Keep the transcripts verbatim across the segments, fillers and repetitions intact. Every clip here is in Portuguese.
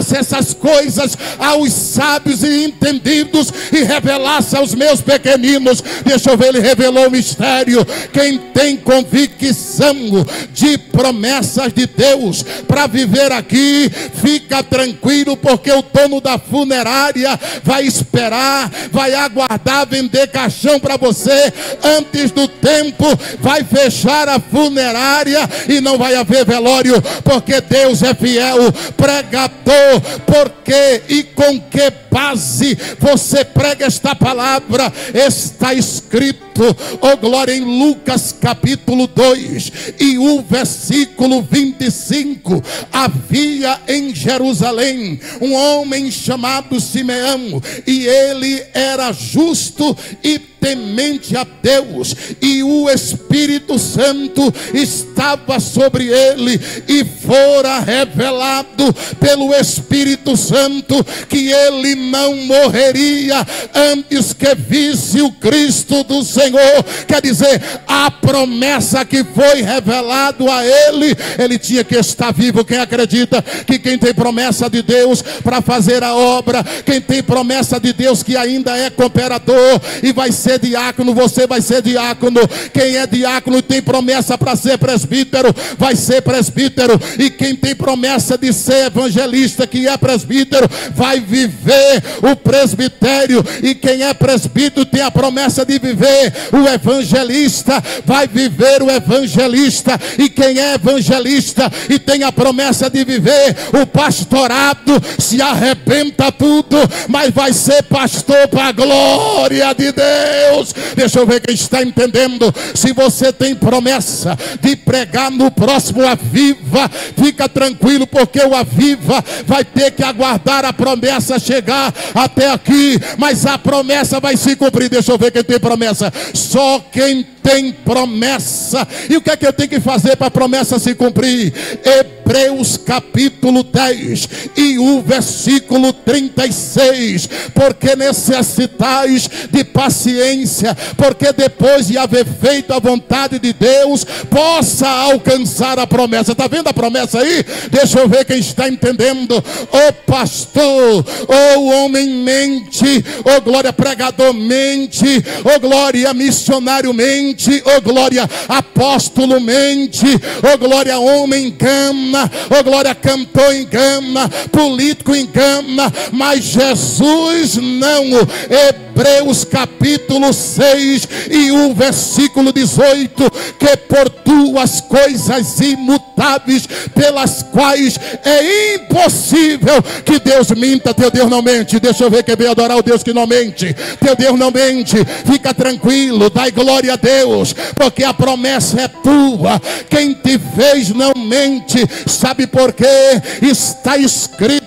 revelasse essas coisas aos sábios e entendidos e revelasse aos meus pequeninos. Deixa eu ver, ele revelou o mistério. Quem tem convicção de promessas de Deus para viver aqui, fica tranquilo, porque o dono da funerária vai esperar, vai aguardar vender caixão para você antes do tempo, vai fechar a funerária e não vai haver velório, porque Deus é fiel. Pregador, por que e com que base você prega esta palavra? Está escrito, oh glória, em Lucas capítulo dois e o versículo vinte e cinco: havia em Jerusalém um homem chamado Simeão, e ele era justo e temente a Deus, e o Espírito Santo estava sobre ele, e fora revelado pelo Espírito Santo que ele não morreria antes que visse o Cristo do Senhor. Quer dizer, a promessa que foi revelado a ele, ele tinha que estar vivo. Quem acredita que quem tem promessa de Deus para fazer a obra, quem tem promessa de Deus que ainda é cooperador e vai ser diácono, você vai ser diácono. Quem é diácono e tem promessa para ser presbítero, vai ser presbítero. E quem tem promessa de ser evangelista, que é presbítero, vai viver o presbitério. E quem é presbítero tem a promessa de viver o evangelista, vai viver o evangelista. E quem é evangelista e tem a promessa de viver o pastorado, se arrebenta tudo, mas vai ser pastor para a glória de Deus. Deixa eu ver quem está entendendo. Se você tem promessa de pregar no próximo Aviva, fica tranquilo, porque o Aviva vai ter que aguardar a promessa chegar até aqui, mas a promessa vai se cumprir. Deixa eu ver quem tem promessa. Só quem tem promessa. E o que é que eu tenho que fazer para a promessa se cumprir? Hebreus capítulo dez e o versículo trinta e seis: porque necessitais de paciência, porque depois de haver feito a vontade de Deus, possa alcançar a promessa. Está vendo a promessa aí? Deixa eu ver quem está entendendo. Ô pastor, ô homem mente, ô glória pregador mente, ô glória missionário mente, ô glória apóstolo mente, ô glória homem engana, ô glória cantor engana, político engana, mas Jesus não. Hebreus capítulo seis e o versículo dezoito: que por tuas coisas imutáveis, pelas quais é impossível que Deus minta. Teu Deus não mente. Deixa eu ver quem veio adorar o Deus que não mente. Teu Deus não mente. Fica tranquilo, dai glória a Deus, porque a promessa é tua. Quem te fez não mente. Sabe por quê? Está escrito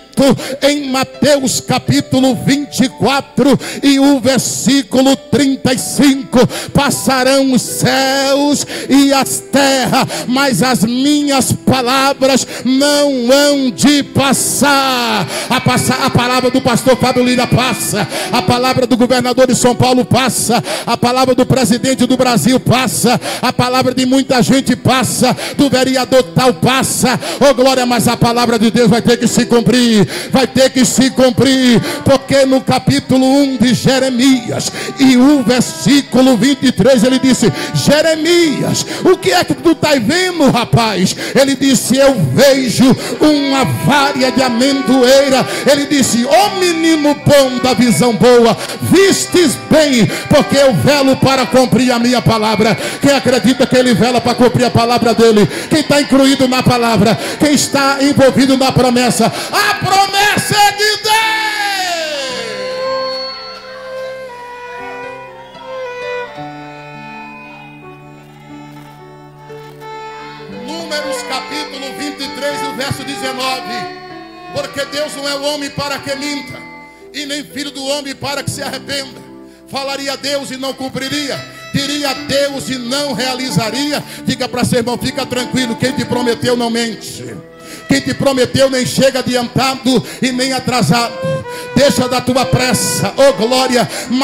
em Mateus capítulo vinte e quatro e o versículo trinta e cinco: passarão os céus e as terras, mas as minhas palavras não hão de passar. A, passar, a palavra do pastor Fábio Lira passa, a palavra do governador de São Paulo passa, a palavra do presidente do Brasil passa, a palavra de muita gente passa, do vereador tal passa. Oh glória, mas a palavra de Deus vai ter que se cumprir. Vai ter que se cumprir, porque no capítulo um de Jeremias e o versículo vinte e três ele disse: Jeremias, o que é que tu está vendo, rapaz? Ele disse: eu vejo uma varia de amendoeira. Ele disse: ó menino bom da visão boa, vistes bem, porque eu velo para cumprir a minha palavra. Quem acredita que ele vela para cumprir a palavra dele? Quem está incluído na palavra? Quem está envolvido na promessa? A promessa é de Deus. Números capítulo vinte e três, o verso dezenove: porque Deus não é o homem para que minta, e nem filho do homem para que se arrependa. Falaria a Deus e não cumpriria, diria a Deus e não realizaria. Diga para seu irmão: fica tranquilo, quem te prometeu não mente. Quem te prometeu nem chega adiantado e nem atrasado. Deixa da tua pressa, oh glória, mas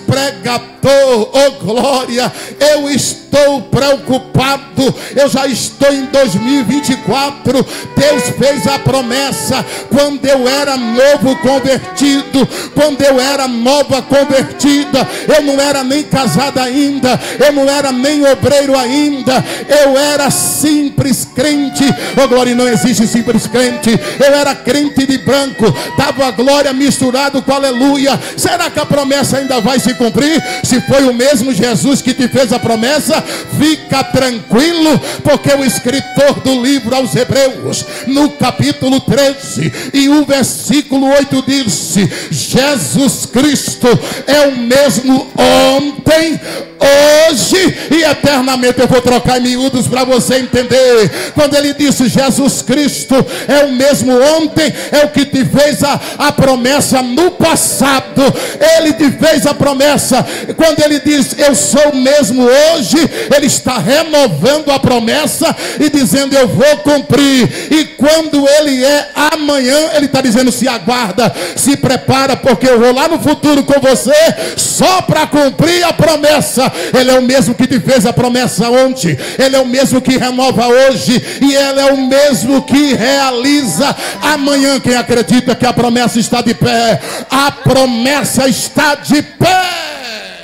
pregador, oh glória, eu estou preocupado. Eu já estou em dois mil e vinte e quatro. Deus fez a promessa quando eu era novo convertido, quando eu era nova convertida. Eu não era nem casada ainda, eu não era nem obreiro ainda, eu era simples crente. Oh glória, não existe simples crente. Eu era crente de branco, estava a glória misturado com aleluia. Será que a promessa ainda vai se cumprir? Se foi o mesmo Jesus que te fez a promessa, fica tranquilo, porque o escritor do livro aos Hebreus, no capítulo treze e o versículo oito, disse: Jesus Cristo é o mesmo ontem, hoje e eternamente. Eu vou trocar em miúdos para você entender. Quando ele disse Jesus Cristo é o mesmo ontem, é o que te fez a, a promessa no passado. Ele te fez a promessa. Quando ele diz eu sou o mesmo hoje, ele está renovando a promessa e dizendo eu vou cumprir. E quando ele é amanhã, ele está dizendo se aguarda, se prepara, porque eu vou lá no futuro com você só para cumprir a promessa. Ele é o mesmo que te fez a promessa ontem, ele é o mesmo que renova hoje, e ele é o mesmo que realiza amanhã. Quem acredita que a promessa está de pé? A promessa está de pé,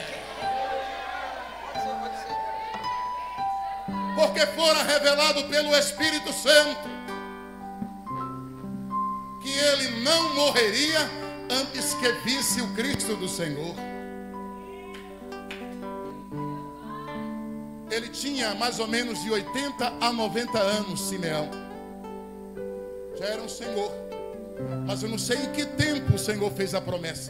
porque fora revelado pelo Espírito Santo que ele não morreria antes que visse o Cristo do Senhor. Ele tinha mais ou menos de oitenta a noventa anos, Simeão. Já era um senhor. Mas eu não sei em que tempo o Senhor fez a promessa.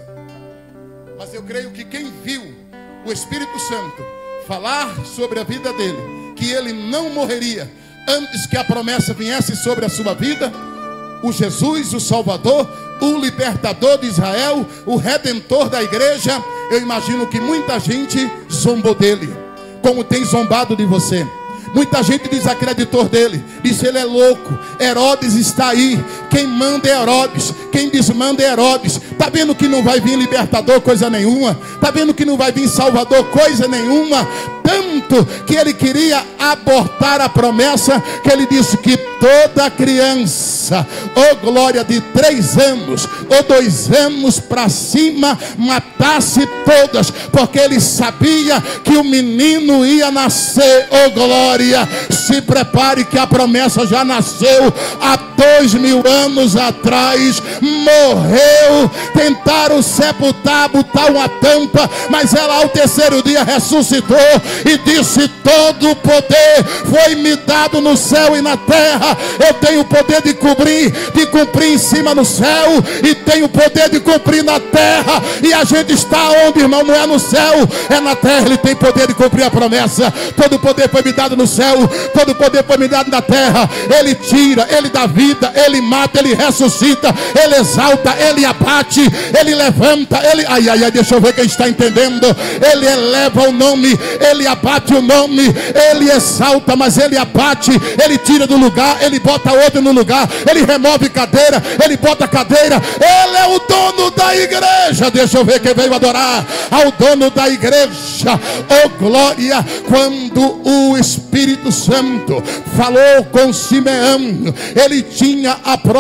Mas eu creio que quem viu o Espírito Santo falar sobre a vida dele, que ele não morreria antes que a promessa viesse sobre a sua vida, o Jesus, o Salvador, o libertador de Israel, o redentor da igreja, eu imagino que muita gente zombou dele, como tem zombado de você. Muita gente desacreditou dele, disse ele é louco. Herodes está aí, quem manda é Herodes, quem desmanda é Herodes. Está vendo que não vai vir libertador coisa nenhuma? Está vendo que não vai vir salvador coisa nenhuma? Tanto que ele queria abortar a promessa, que ele disse que toda criança, ou glória, de três anos ou dois anos para cima, matasse todas, porque ele sabia que o menino ia nascer. Oh glória, se prepare que a promessa já nasceu há dois mil anos atrás. Morreu, tentaram sepultar, botar uma tampa, mas ela ao terceiro dia ressuscitou e disse: todo o poder foi me dado no céu e na terra. Eu tenho o poder de cobrir, de cumprir em cima no céu, e tenho o poder de cumprir na terra. E a gente está onde, irmão? Não é no céu, é na terra. Ele tem poder de cumprir a promessa. Todo o poder foi me dado no céu, todo o poder foi me dado na terra. Ele tira, ele dá vida, ele mata, ele ressuscita, ele exalta, ele abate, ele levanta, ele... Ai, ai, ai, deixa eu ver quem está entendendo. Ele eleva o nome, ele abate o nome, ele exalta, mas ele abate, ele tira do lugar, ele bota outro no lugar, ele remove cadeira, ele bota cadeira. Ele é o dono da igreja. Deixa eu ver quem veio adorar ao dono da igreja. Oh glória, quando o Espírito Santo falou com Simeão, ele tinha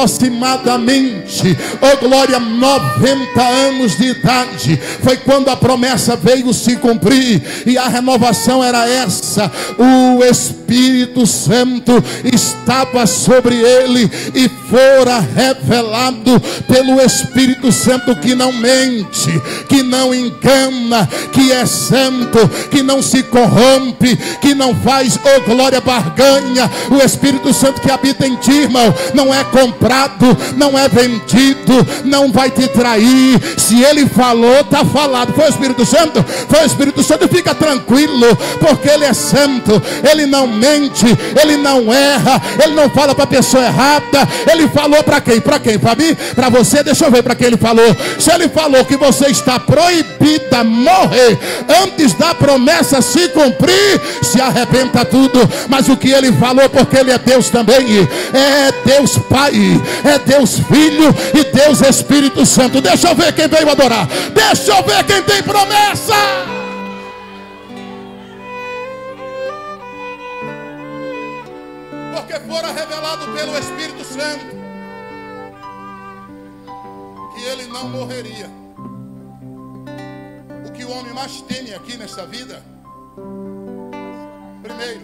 aproximadamente, oh glória, noventa anos de idade. Foi quando a promessa veio se cumprir, e a renovação era essa: o Espírito Santo estava sobre ele, e fora revelado pelo Espírito Santo que não mente, que não engana, que é santo, que não se corrompe, que não faz, oh glória, barganha. O Espírito Santo que habita em ti, irmão, não é comprado, não é vendido, não vai te trair. Se ele falou, está falado. Foi o Espírito Santo? Foi o Espírito Santo. Fica tranquilo, porque ele é santo, ele não mente, ele não erra, ele não fala para a pessoa errada. Ele falou para quem? Para quem? Para mim? Para você? Deixa eu ver para quem ele falou. Se ele falou que você está proibida a morrer antes da promessa se cumprir, se arrebenta tudo. Mas o que ele falou, porque ele é Deus também, é Deus Pai, é Deus Filho e Deus Espírito Santo. Deixa eu ver quem veio adorar. Deixa eu ver quem tem promessa. Porque fora revelado pelo Espírito Santo que ele não morreria. O que o homem mais teme aqui nesta vida, primeiro,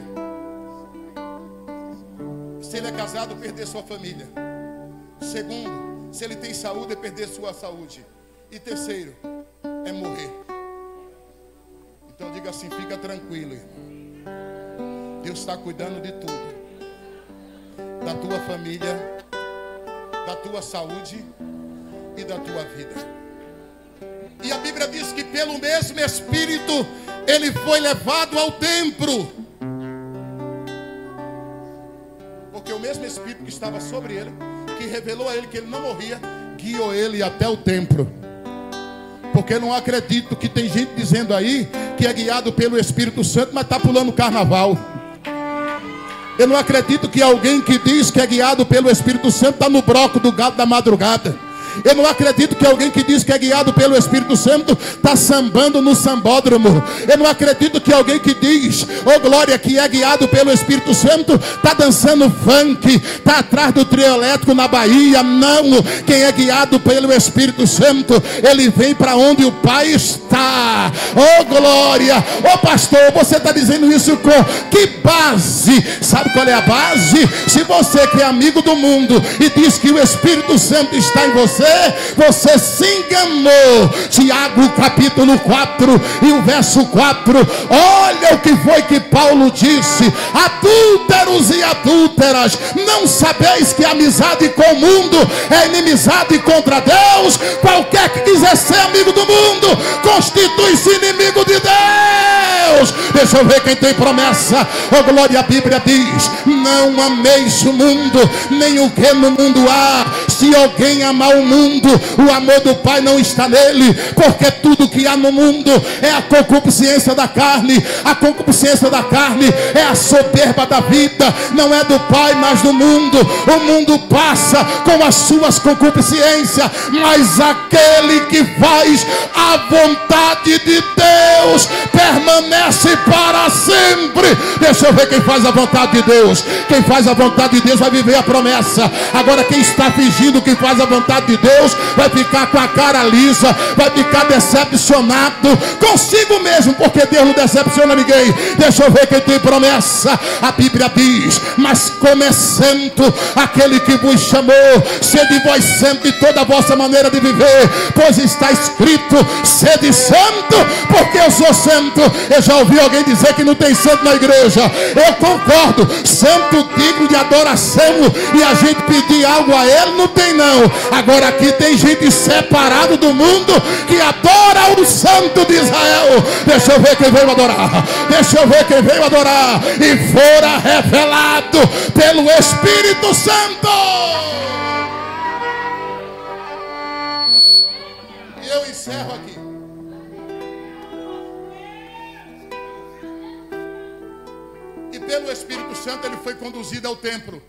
se ele é casado, perder sua família. Segundo, se ele tem saúde, é perder sua saúde. E terceiro, é morrer. Então diga assim: fica tranquilo, irmão. Deus está cuidando de tudo. Da tua família, da tua saúde e da tua vida. E a Bíblia diz que pelo mesmo Espírito ele foi levado ao templo. Porque o mesmo Espírito que estava sobre ele, que revelou a ele que ele não morria, guiou ele até o templo. Porque eu não acredito que tem gente dizendo aí que é guiado pelo Espírito Santo, mas está pulando carnaval. Eu não acredito que alguém que diz que é guiado pelo Espírito Santo está no broco do galo da madrugada. Eu não acredito que alguém que diz que é guiado pelo Espírito Santo está sambando no sambódromo. Eu não acredito que alguém que diz, oh glória, que é guiado pelo Espírito Santo está dançando funk, está atrás do trio elétrico na Bahia. Não, quem é guiado pelo Espírito Santo, ele vem para onde o Pai está. Oh glória, oh pastor, você está dizendo isso com que base? Sabe qual é a base? Se você que é amigo do mundo e diz que o Espírito Santo está em você, você se enganou. Tiago capítulo quatro e o verso quatro. Olha o que foi que Paulo disse: adúlteros e adúlteras, não sabeis que a amizade com o mundo é inimizade contra Deus? Qualquer que quiser ser amigo do mundo constitui-se inimigo de Deus. Deixa eu ver quem tem promessa. Oh glória, a Bíblia diz: não ameis o mundo, nem o que no mundo há. Se alguém amar o mundo, o amor do Pai não está nele. Porque tudo que há no mundo é a concupiscência da carne. A concupiscência da carne é a soberba da vida. Não é do Pai, mas do mundo. O mundo passa com as suas concupiscências, mas aquele que faz a vontade de Deus permanece para sempre. Deixa eu ver quem faz a vontade de Deus. Quem faz a vontade de Deus vai viver a promessa. Agora quem está fingindo que faz a vontade de Deus vai ficar com a cara lisa, vai ficar decepcionado consigo mesmo, porque Deus não decepciona ninguém. Deixa eu ver quem tem promessa. A Bíblia diz: mas como é santo aquele que vos chamou, sede vós santo de toda a vossa maneira de viver, pois está escrito: sede santo, porque eu sou santo. Eu já ouvi alguém dizer que não tem santo na igreja. Eu concordo, santo digno de adoração, e a gente pedir algo a ele não tem não. Agora aqui tem gente separada do mundo que adora o santo de Israel. Deixa eu ver quem veio adorar. Deixa eu ver quem veio adorar. E fora revelado pelo Espírito Santo. E eu encerro aqui. E pelo Espírito Santo ele foi conduzido ao templo.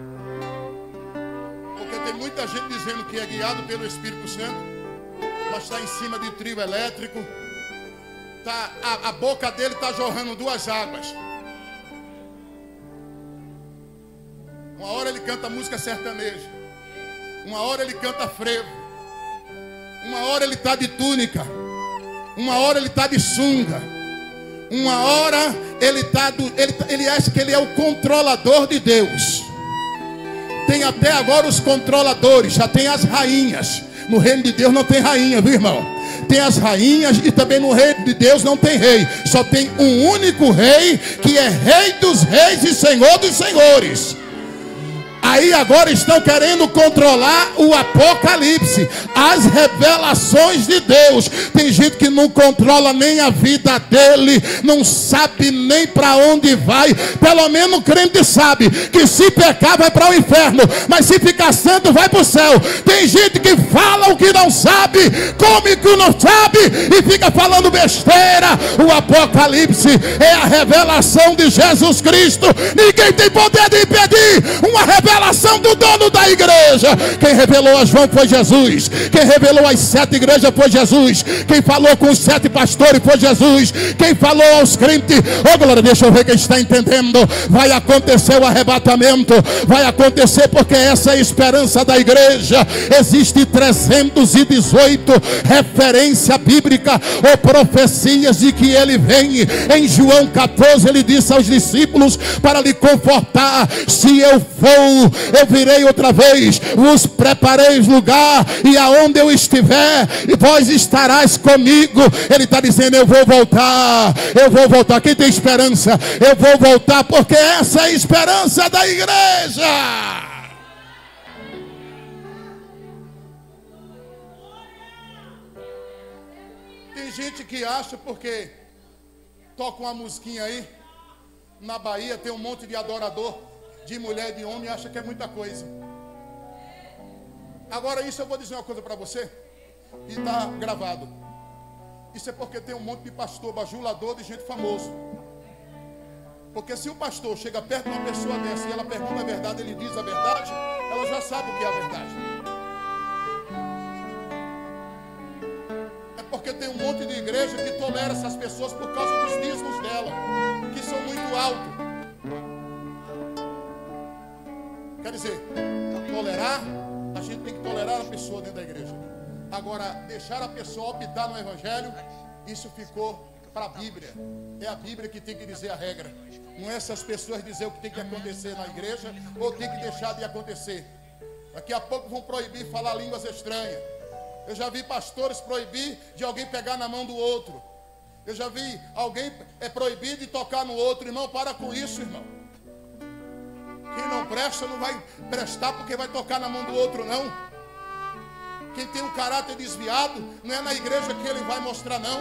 Porque tem muita gente dizendo que é guiado pelo Espírito Santo, mas está em cima de trio elétrico. Tá, a, a boca dele está jorrando duas águas. Uma hora ele canta música sertaneja, uma hora ele canta frevo, uma hora ele está de túnica, uma hora ele está de sunga, uma hora ele está do, ele, ele acha que ele é o controlador de Deus. Tem até agora os controladores, já tem as rainhas. No reino de Deus não tem rainha, viu irmão? Tem as rainhas e também no reino de Deus não tem rei. Só tem um único rei, que é Rei dos reis e Senhor dos senhores. Aí agora estão querendo controlar o Apocalipse, as revelações de Deus. Tem gente que não controla nem a vida dele, não sabe nem para onde vai. Pelo menos o crente sabe que se pecar vai para o inferno, mas se ficar santo vai para o céu. Tem gente que fala o que não sabe, come o que não sabe e fica falando besteira. O Apocalipse é a revelação de Jesus Cristo. Ninguém tem poder de impedir uma revelação revelação do dono da igreja. Quem revelou a João foi Jesus. Quem revelou as sete igrejas foi Jesus. Quem falou com os sete pastores foi Jesus. Quem falou aos crentes, oh glória, deixa eu ver quem está entendendo. Vai acontecer o arrebatamento. Vai acontecer porque essa é a esperança da igreja. Existe trezentos e dezoito referência bíblica ou profecias de que ele vem. Em João catorze ele disse aos discípulos para lhe confortar: se eu for, eu virei outra vez, vos preparei lugar, e aonde eu estiver, e vós estarás comigo. Ele está dizendo: eu vou voltar, eu vou voltar. Quem tem esperança? Eu vou voltar, porque essa é a esperança da igreja. Tem gente que acha, porque toca uma musiquinha aí, na Bahia tem um monte de adorador, de mulher e de homem, acha que é muita coisa. Agora, isso eu vou dizer uma coisa para você, e está gravado. Isso é porque tem um monte de pastor bajulador, de gente famoso. Porque se o pastor chega perto de uma pessoa dessa e ela pergunta a verdade, ele diz a verdade, ela já sabe o que é a verdade. É porque tem um monte de igreja que tolera essas pessoas por causa dos dízimos dela, que são muito altos. Quer dizer, tolerar, a gente tem que tolerar a pessoa dentro da igreja. Agora, deixar a pessoa optar no evangelho, isso ficou para a Bíblia. É a Bíblia que tem que dizer a regra. Não é essas pessoas dizer o que tem que acontecer na igreja ou tem que deixar de acontecer. Daqui a pouco vão proibir falar línguas estranhas. Eu já vi pastores proibir de alguém pegar na mão do outro. Eu já vi alguém é proibido de tocar no outro. Irmão, para com isso, irmão. Quem não presta não vai prestar porque vai tocar na mão do outro, não. Quem tem um caráter desviado, não é na igreja que ele vai mostrar, não.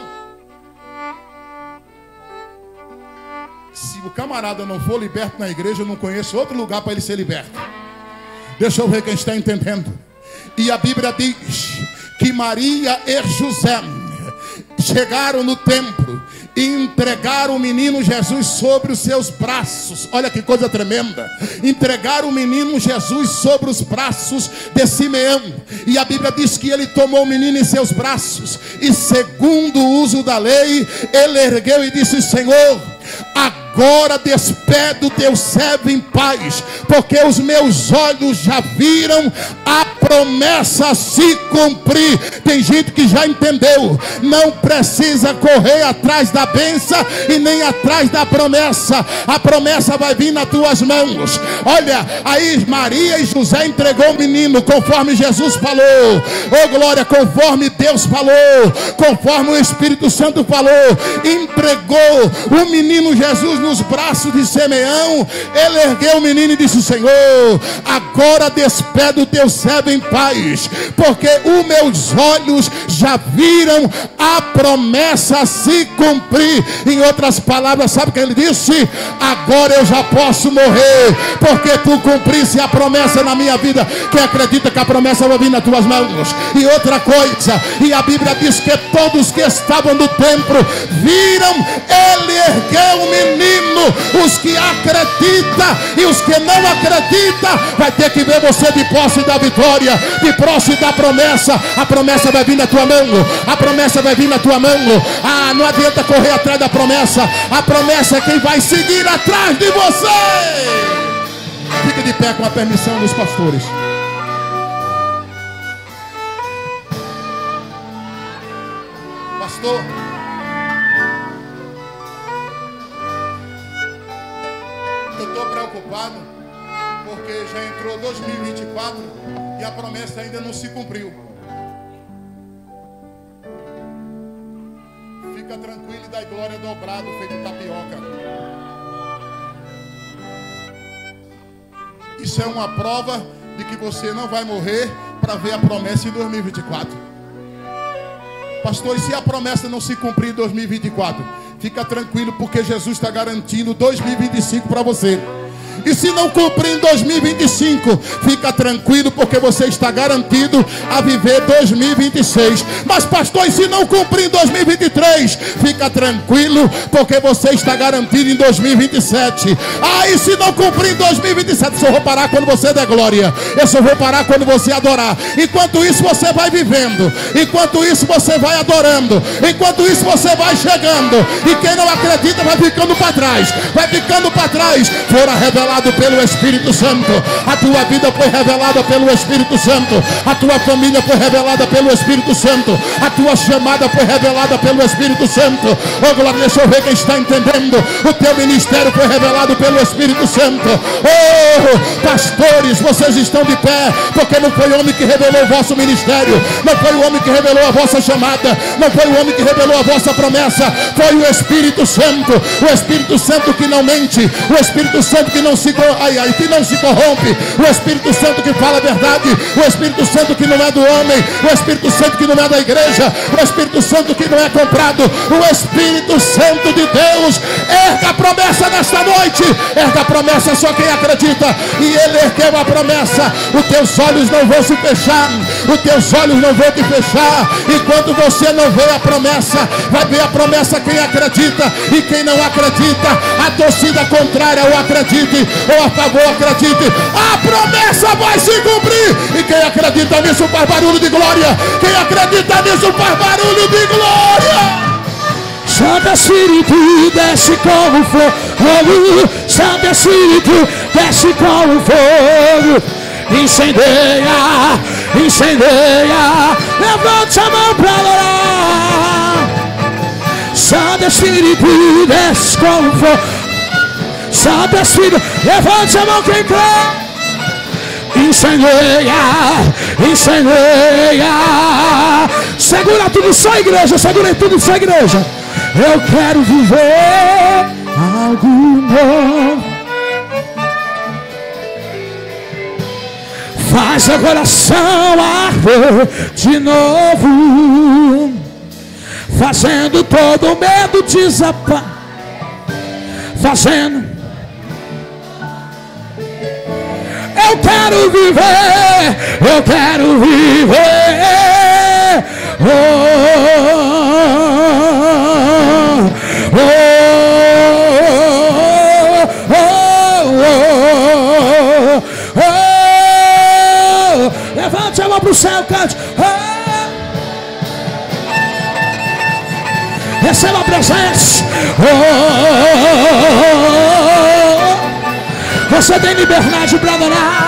Se o camarada não for liberto na igreja, eu não conheço outro lugar para ele ser liberto. Deixa eu ver quem está entendendo. E a Bíblia diz que Maria e José chegaram no templo e entregaram o menino Jesus sobre os seus braços. Olha que coisa tremenda. Entregaram o menino Jesus sobre os braços de Simeão. E a Bíblia diz que ele tomou o menino em seus braços e, segundo o uso da lei, ele ergueu e disse: Senhor, agora despede o teu servo em paz, porque os meus olhos já viram a promessa se cumprir. Tem gente que já entendeu. Não precisa correr atrás da bênção e nem atrás da promessa. A promessa vai vir nas tuas mãos. Olha, aí Maria e José entregou o menino conforme Jesus falou. Oh glória, conforme Deus falou, conforme o Espírito Santo falou. Entregou o menino Jesus nos braços de Simeão. Ele ergueu o menino e disse: Senhor, agora despede o teu servo em paz, porque os meus olhos já viram a promessa se cumprir. Em outras palavras, sabe o que ele disse? Agora eu já posso morrer, porque tu cumprisse a promessa na minha vida. Quem acredita que a promessa vai vir nas tuas mãos? E outra coisa, e a Bíblia diz que todos que estavam no templo viram ele erguer o menino. Os que acreditam e os que não acreditam vai ter que ver você de posse da vitória, de posse da promessa. A promessa vai vir na tua mão. A promessa vai vir na tua mão. Ah, não adianta correr atrás da promessa. A promessa é quem vai seguir atrás de você. Fique de pé com a permissão dos pastores. Pastor, eu estou preocupado porque já entrou dois mil e vinte e quatro e a promessa ainda não se cumpriu. Fica tranquilo e dá glória dobrado, feito tapioca. Isso é uma prova de que você não vai morrer para ver a promessa em dois mil e vinte e quatro. Pastor, e se a promessa não se cumprir em dois mil e vinte e quatro? Fica tranquilo, porque Jesus está garantindo dois mil e vinte e cinco para você. E se não cumprir em dois mil e vinte e cinco, fica tranquilo, porque você está garantido a viver dois mil e vinte e seis. Mas pastor, e se não cumprir em dois mil e vinte e três, fica tranquilo, porque você está garantido em dois mil e vinte e sete. Ah, e se não cumprir em dois mil e vinte e sete, eu só vou parar quando você der glória, eu só vou parar quando você adorar. Enquanto isso você vai vivendo, enquanto isso você vai adorando, enquanto isso você vai chegando, e quem não acredita vai ficando para trás, vai ficando para trás. Fora revelado pelo Espírito Santo, a tua vida foi revelada pelo Espírito Santo, a tua família foi revelada pelo Espírito Santo, a tua chamada foi revelada pelo Espírito Santo. Oh glória, deixa eu ver quem está entendendo. O teu ministério foi revelado pelo Espírito Santo. Oh pastores, vocês estão de pé, porque não foi o homem que revelou o vosso ministério, não foi o homem que revelou a vossa chamada, não foi o homem que revelou a vossa promessa, foi o Espírito Santo. O Espírito Santo que não mente, o Espírito Santo que não se, ai, ai, que não se corrompe, o Espírito Santo que fala a verdade, o Espírito Santo que não é do homem, o Espírito Santo que não é da igreja, o Espírito Santo que não é comprado, o Espírito Santo de Deus. Erga a promessa nesta noite, erga a promessa, só quem acredita. E ele ergueu a promessa. Os teus olhos não vão se fechar, os teus olhos não vão te fechar enquanto você não vê a promessa. Vai ver a promessa quem acredita, e quem não acredita, a torcida contrária, ou acredite ou a favor, acredite, a promessa vai se cumprir. E quem acredita nisso faz barulho de glória. Quem acredita nisso faz barulho de glória. Santo Espírito desce como fogo, Santo Espírito desce como fogo, incendeia, incendeia, levante a mão para adorar. Santo Espírito desce como fogo, Santo Espírito, levante a mão quem crê. Incendeia, incendeia. Segura tudo só, igreja, segura tudo só, igreja. Eu quero viver algo novo. Faz o coração arder de novo, fazendo todo o medo desaparecer, fazendo. Eu quero viver, eu quero viver. Oh, oh, oh, oh, oh, oh. Levante a mão para o céu, cante. Oh. Receba a presença. Oh, oh, oh. Você tem liberdade para adorar.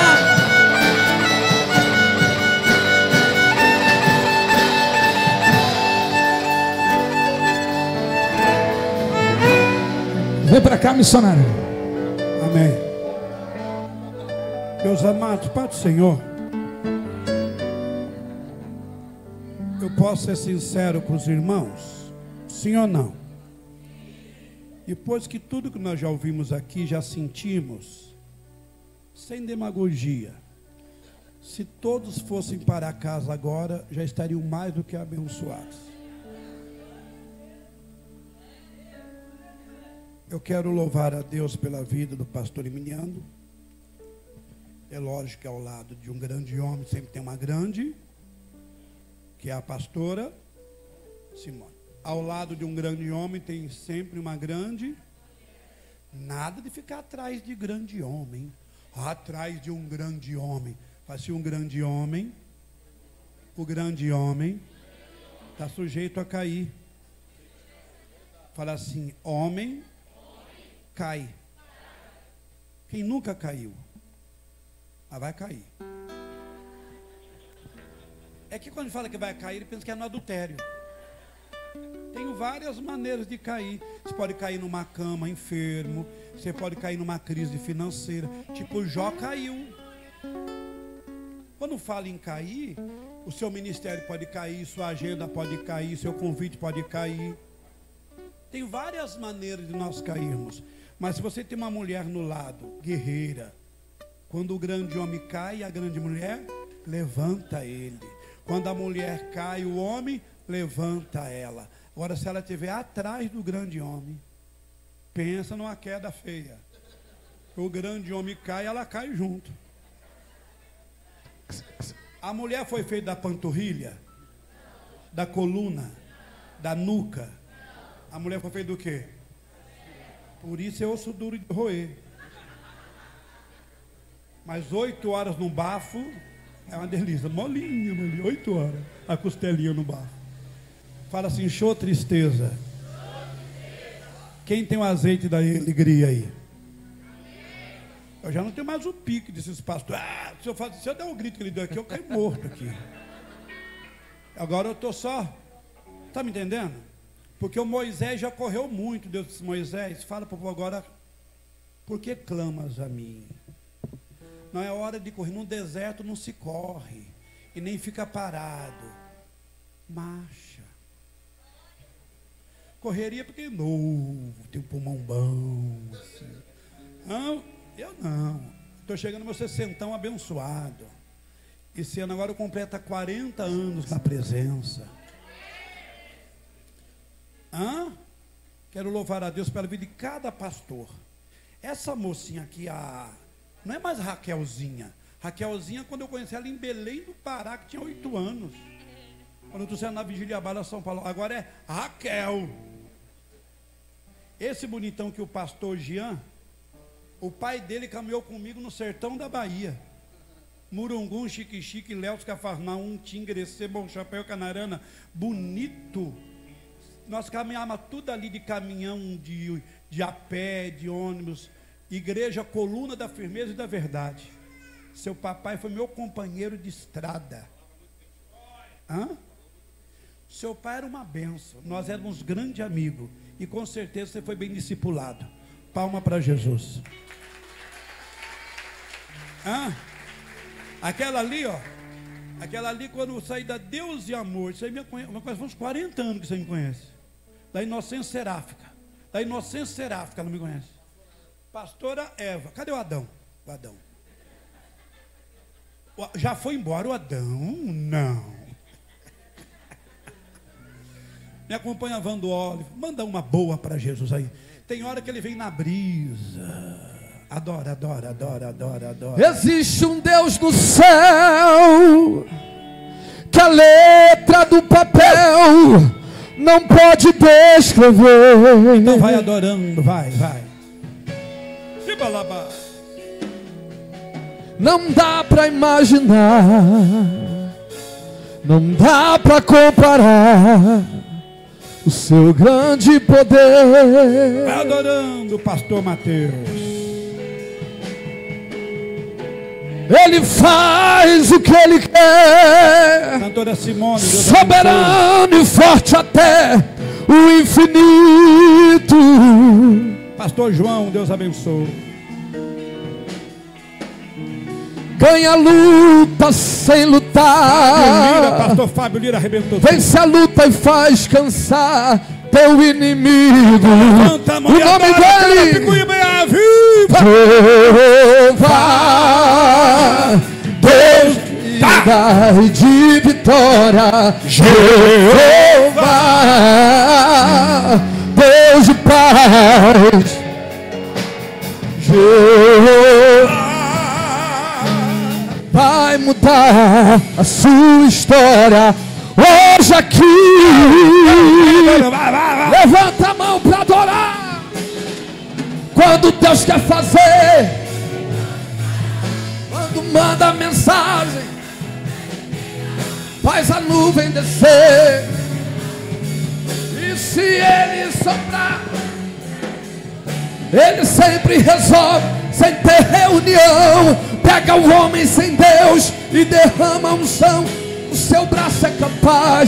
Vem para cá, missionário. Amém. Meus amados, Pai do Senhor, eu posso ser sincero com os irmãos? Sim ou não? Depois que tudo que nós já ouvimos aqui, já sentimos, sem demagogia, se todos fossem para casa agora, já estariam mais do que abençoados. Eu quero louvar a Deus pela vida do pastor Emiliano. É lógico que ao lado de um grande homem sempre tem uma grande, que é a pastora Simone. Ao lado de um grande homem tem sempre uma grande. Nada de ficar atrás de grande homem. Atrás de um grande homem. Faz assim, um grande homem. O grande homem está sujeito a cair. Fala assim, homem cai. Quem nunca caiu? Ah, vai cair. É que quando fala que vai cair, ele pensa que é no adultério. Tem várias maneiras de cair. Você pode cair numa cama enfermo, você pode cair numa crise financeira. Tipo, o Jó caiu. Quando fala em cair, o seu ministério pode cair, sua agenda pode cair, seu convite pode cair. Tem várias maneiras de nós cairmos. Mas se você tem uma mulher no lado, guerreira, quando o grande homem cai, a grande mulher levanta ele. Quando a mulher cai, o homem levanta ela. Agora, se ela estiver atrás do grande homem, pensa numa queda feia. O grande homem cai, ela cai junto. A mulher foi feita da panturrilha, da coluna, da nuca. A mulher foi feita do quê? Por isso é osso duro de roer. Mas oito horas no bafo é uma delícia. Molinha, molinha. Oito horas. A costelinha no bafo. Fala assim, show tristeza. Quem tem o azeite da alegria aí? Eu já não tenho mais o pique desses pastores. Ah, se, eu faço, se eu der um grito que ele deu aqui, eu caio morto aqui. Agora eu estou só. Está me entendendo? Porque o Moisés já correu muito. Deus disse, Moisés, fala para o povo agora, por que clamas a mim? Não é hora de correr. No deserto não se corre. E nem fica parado. Marcha. Correria porque é novo, tem um pulmão bom. Assim. Não, eu não. Estou chegando no meu sessentão abençoado. Esse ano agora eu completo quarenta anos na presença. Hã? Quero louvar a Deus pela vida de cada pastor. Essa mocinha aqui, a... não é mais Raquelzinha. Raquelzinha, quando eu conheci ela em Belém do Pará, que tinha oito anos. Quando eu estou na Vigília Bala, São Paulo. Agora é Raquel. Esse bonitão que o pastor Jean, o pai dele caminhou comigo no sertão da Bahia. Murungum, Chique-Chique, Léus, Cafarnaum, Tingrecê, Bom Chapéu, Canarana. Bonito. Nós caminhávamos tudo ali de caminhão, de, de a pé, de ônibus. Igreja Coluna da Firmeza e da Verdade. Seu papai foi meu companheiro de estrada. Hã? Seu pai era uma benção. Nós éramos grandes amigos. E com certeza você foi bem discipulado. Palma para Jesus. Hã? Aquela ali, ó. Aquela ali, quando eu saí da Deus e Amor. Isso aí me conhece. Faz uns quarenta anos que você me conhece. Da Inocência Seráfica. Da Inocência Seráfica, ela me conhece. Pastora Eva. Cadê o Adão? O Adão. Já foi embora o Adão? Não. Me acompanha Vando Olive. Manda uma boa para Jesus aí. Tem hora que ele vem na brisa. Adora, adora, adora, adora, adora. Existe um Deus no céu que a letra do papel não pode descrever. Então vai adorando, vai, vai. Chibalaba. Não dá para imaginar, não dá para comparar o seu grande poder. Vai adorando, pastor Mateus. Ele faz o que ele quer. Cantora Simone, Deus soberano e forte até o infinito. Pastor João, Deus abençoe. Ganha luta sem lutar. Fábio Lira, pastor Fábio Lira arrebentou. Vence a luta e faz cansar teu inimigo. Levanta a mão, o nome dele Jeová, Deus que dá de vitória. Jeová, Deus de paz. Jeová vai mudar a sua história hoje aqui. Levanta a mão para adorar. Quando Deus quer fazer, quando manda a mensagem, faz a nuvem descer. E se Ele soprar, Ele sempre resolve sem ter reunião. Pega o homem sem Deus e derrama a unção. O seu braço é capaz.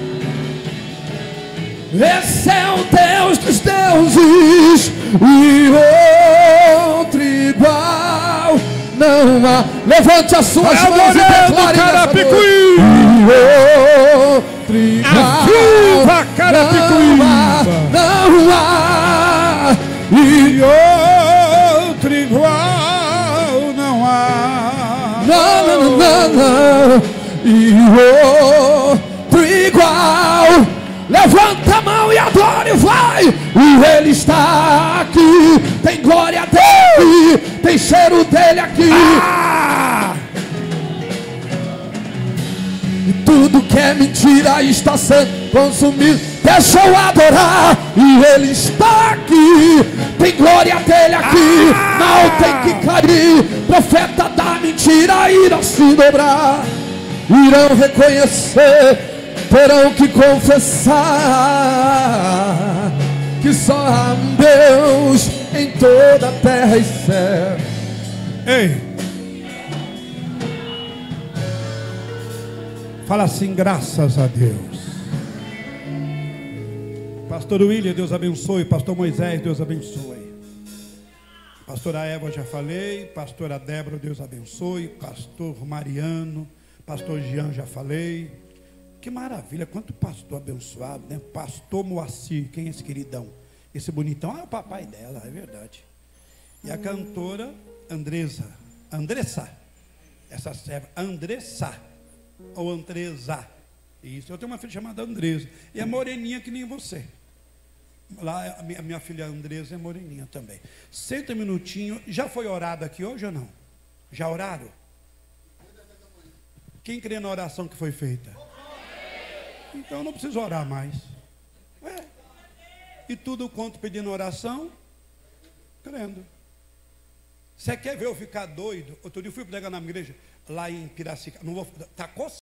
Esse é o Deus dos deuses, e outro igual não há. Levante as suas vai mãos e declare nessa noite. E outro igual Viva Carapicuíba. Não há, não há. E outro igual não há. Não, não, não, não. E outro igual. Levanta a mão e adore, vai. E Ele está aqui. Tem glória dele, tem cheiro dele aqui. Ah! E tudo que é mentira está sendo consumido. Deixa eu adorar. E Ele está aqui. Tem glória dele aqui. Ah! Mal tem que cair. Profeta da mentira irão se dobrar. Irão reconhecer, terão que confessar que só há um Deus em toda a terra e céu. Ei, fala assim, graças a Deus. Pastor William, Deus abençoe. Pastor Moisés, Deus abençoe. Pastora Eva, já falei. Pastora Débora, Deus abençoe. Pastor Mariano, Pastor Jean, já falei. Que maravilha, quanto pastor abençoado, né? Pastor Moacir, quem é esse queridão? Esse bonitão, ah, é o papai dela, é verdade. E a cantora Andressa, Andressa, essa serva, Andressa, ou Andresa. Isso, eu tenho uma filha chamada Andresa, e é moreninha que nem você. Lá, a minha, a minha filha Andresa é moreninha também. Senta um minutinho, já foi orado aqui hoje ou não? Já oraram? Quem crê na oração que foi feita? Então não preciso orar mais. É. E tudo quanto pedindo oração, crendo. Você quer ver eu ficar doido? Outro dia eu fui pregar na minha igreja, lá em Piracicaba. Não vou, tá coçando.